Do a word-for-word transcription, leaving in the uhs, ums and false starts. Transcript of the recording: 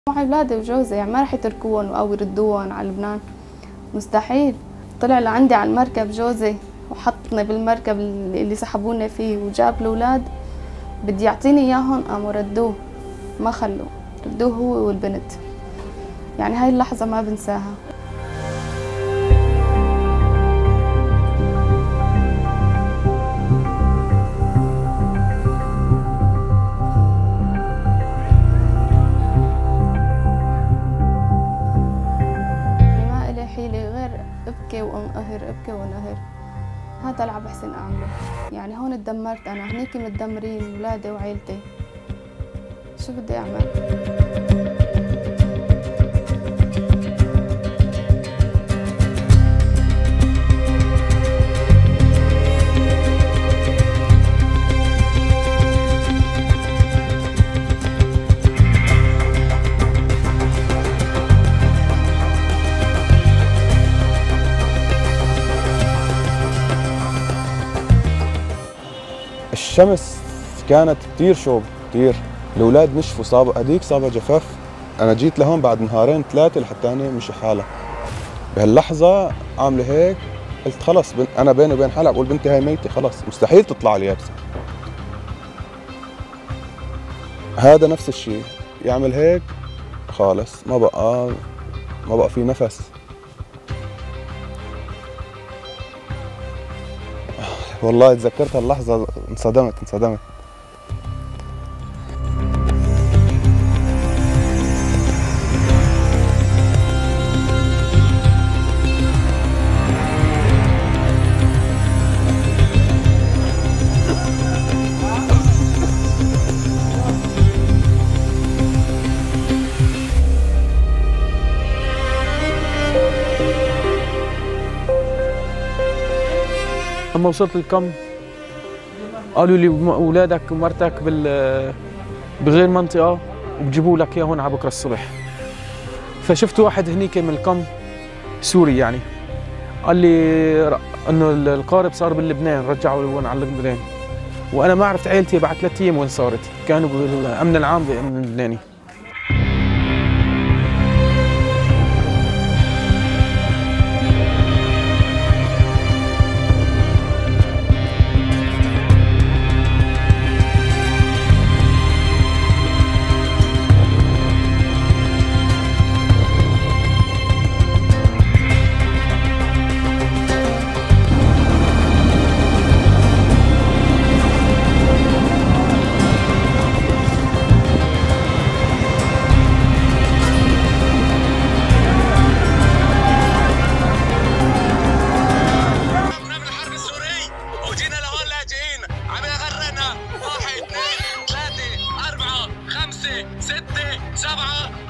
معي اولادي وجوزي، يعني ما رح يتركوهم او يردوهم على لبنان، مستحيل. طلع لعندي على المركب جوزي وحطني بالمركب اللي سحبوني فيه وجاب الاولاد، بدي يعطيني اياهم قاموا ردوه، ما خلوه، ردوه هو والبنت. يعني هاي اللحظة ما بنساها. ما إلي حيلة غير ابكي وانقهر، ابكي وانقهر. هذا اللي عم بحسن اعمله. يعني هون تدمرت انا، هنيك متدمرين اولادي وعيلتي. شو بدي اعمل؟ الشمس كانت كثير شوب كثير، الاولاد نشفوا، صاب هذيك صابها جفاف. انا جيت لهون بعد نهارين ثلاثه لحتى هي مشي حالها. بهاللحظه عامله هيك، قلت خلص بن... انا بيني وبين حالي بقول بنتي هاي ميته خلص، مستحيل تطلع لي يابسه. هذا نفس الشيء يعمل هيك، خالص ما بقى ما بقى في نفس. والله تذكرت هاللحظة انصدمت انصدمت. لما وصلت الكم قالوا لي اولادك ومرتك بال بغير منطقه وبجيبوا لك اياه هون على بكره الصبح. فشفت واحد هنيك من الكم سوري، يعني قال لي انه القارب صار بلبنان، رجعوا هون على لبنان. وانا ما عرفت عائلتي بعد ثلاث ايام وين صارت، كانوا بالامن العام بالامن اللبناني. ستة سبعة